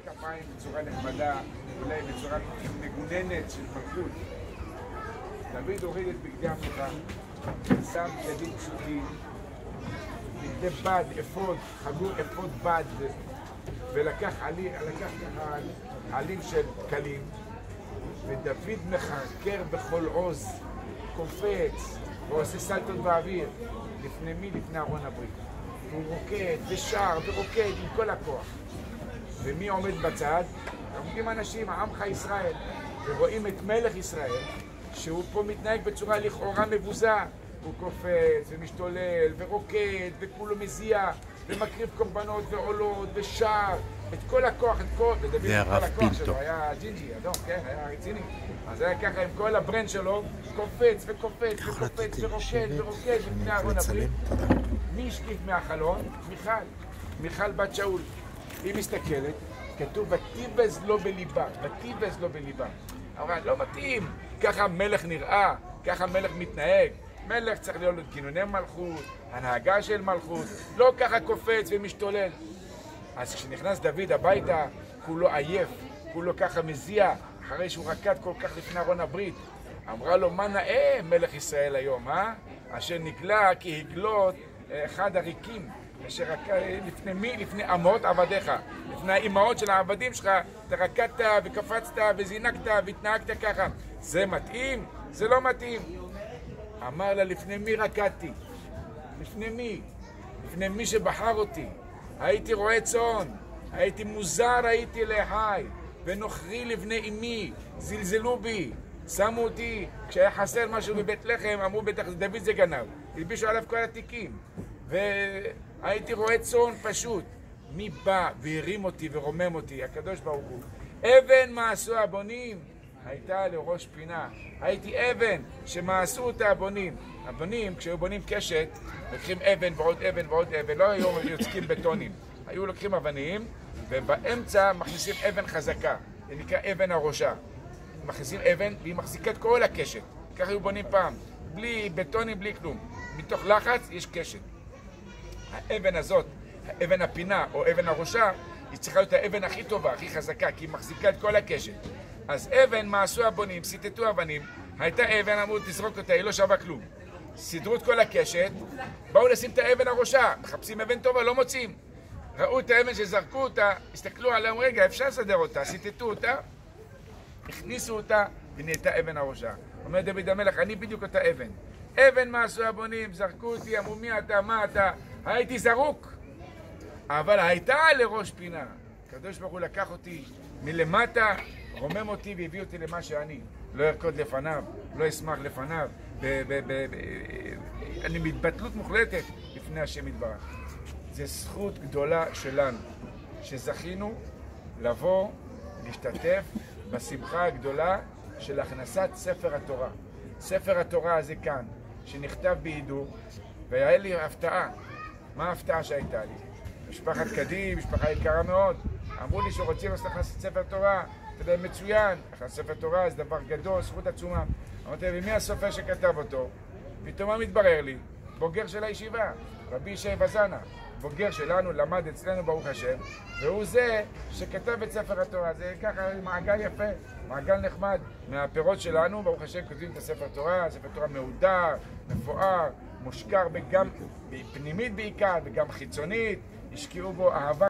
כפיים בצורה נחמדה, אולי בצורה מגוננת של מלכות. דוד הוריד את בגדי המלוכה, שם בגדים פשוטים, בגדי בד, אפוד, חגור אפוד בד, ולקח ככה עלים של קלים, ודוד מחרקר בכל עוז, קופץ, ועושה סלטות באוויר. לפני מי? לפני ארון הברית. הוא רוקד ושר ורוקד עם כל הכוח. ומי עומד בצד? עומדים אנשים, עמך ישראל, ורואים את מלך ישראל, שהוא פה מתנהג בצורה לכאורה מבוזה. הוא קופץ ומשתולל ורוקד וכולו מזיע ומקריב קורבנות ועולות ושר את כל הכוח, את כל... זה הרב פינטו. שלו היה ג'ינג'י, אדום, כן, היה רציני. אז היה ככה עם כל הברנד שלו, קופץ וקופץ וקופץ ורוקד ורוקד לפני ארון הברית. מי השקיף מהחלון? מיכל בת שאול. היא מסתכלת, כתוב ותיבז לו בליבה, ותיבז לו בליבה. אבל לא מתאים, ככה מלך נראה, ככה מלך מתנהג. מלך צריך להיות לו כינוני מלכות, הנהגה של מלכות, לא ככה קופץ ומשתולל. אז כשנכנס דוד הביתה, כולו עייף, כולו ככה מזיע, אחרי שהוא רקד כל כך לפני ארון הברית. אמרה לו, מה נאה מלך ישראל היום, אשר נגלה כי הגלות אחד הריקים, אשר רקד לפני מי? לפני אמות עבדיך, לפני האימהות של העבדים שלך, אתה רקדת וקפצת וזינקת והתנהגת ככה. זה מתאים? זה לא מתאים. אמר לה, לפני מי רקדתי? לפני מי? לפני מי שבחר אותי. הייתי רועה צאן, הייתי מוזר, הייתי לאחי, ונוכרי לבני אמי, זלזלו בי, שמו אותי, כשהיה חסר משהו בבית לחם, אמרו בטח דוד זה גנב, הלבישו עליו כל התיקים, והייתי רועה צאן פשוט. מי בא והרים אותי ורומם אותי? הקדוש ברוך הוא. אבן מעשו הבונים, הייתה לראש פינה. הייתי אבן שמעשו אותה הבונים. הבונים, כשהיו בונים קשת, לוקחים אבן ועוד אבן ועוד אבן, לא היו יוצקים בטונים. היו לוקחים אבנים, ובאמצע מכניסים אבן חזקה, זה נקרא אבן הראשה. מכניסים אבן, והיא מחזיקה את כל הקשת. ככה היו בונים פעם, בלי בטונים, בלי כלום. מתוך לחץ יש קשת. האבן הזאת, האבן הפינה או אבן הראשה, היא צריכה להיות האבן הכי טובה, הכי חזקה, כי היא מחזיקה את כל הקשת. אז אבן, מה עשו הבונים? סיטטו אבנים, הייתה אבן, אמרו תזרוק אותה, היא לא שווה כלום. סידרו את כל הקשת, באו לשים את האבן הראשה, מחפשים אבן טובה, לא מוצאים. ראו את האבן שזרקו אותה, הסתכלו עליה, רגע, אפשר לסדר אותה, סיטטו אותה, הכניסו אותה, ונהייתה אבן הראשה. אומר דוד המלך, אני בדיוק אותה אבן. אבן, מה עשו הבונים? זרקו אותי, אמרו מי אתה, מה אתה? הייתי זרוק, אבל הייתה לראש פינה. הקדוש ברוך הוא לקח אותי מלמטה, רומם אותי והביא אותי למה שאני. לא ארקוד לפניו, לא אשמח לפניו. אני מתבטלות מוחלטת לפני השם יתברך. זו זכות גדולה שלנו, שזכינו לבוא, להשתתף בשמחה הגדולה של הכנסת ספר התורה. ספר התורה הזה כאן, שנכתב בהידור, והיה לי הפתעה. מה ההפתעה שהייתה לי? משפחת קדים, משפחה יקרה מאוד. אמרו לי שרוצים להכניס ספר תורה, אתה יודע, מצוין. ספר תורה זה דבר גדול, זכות עצומה. אמרתי, ומי הסופר שכתב אותו? פתאום מה מתברר לי? בוגר של הישיבה, רבי ישי וזנה. בוגר שלנו, למד אצלנו ברוך השם, והוא זה שכתב את ספר התורה. זה ככה מעגל יפה, מעגל נחמד. מהפירות שלנו, ברוך השם, כותבים את הספר תורה, ספר תורה מהודר, מפואר, מושקר גם פנימית בעיקר וגם חיצונית. השקיעו בו אהבה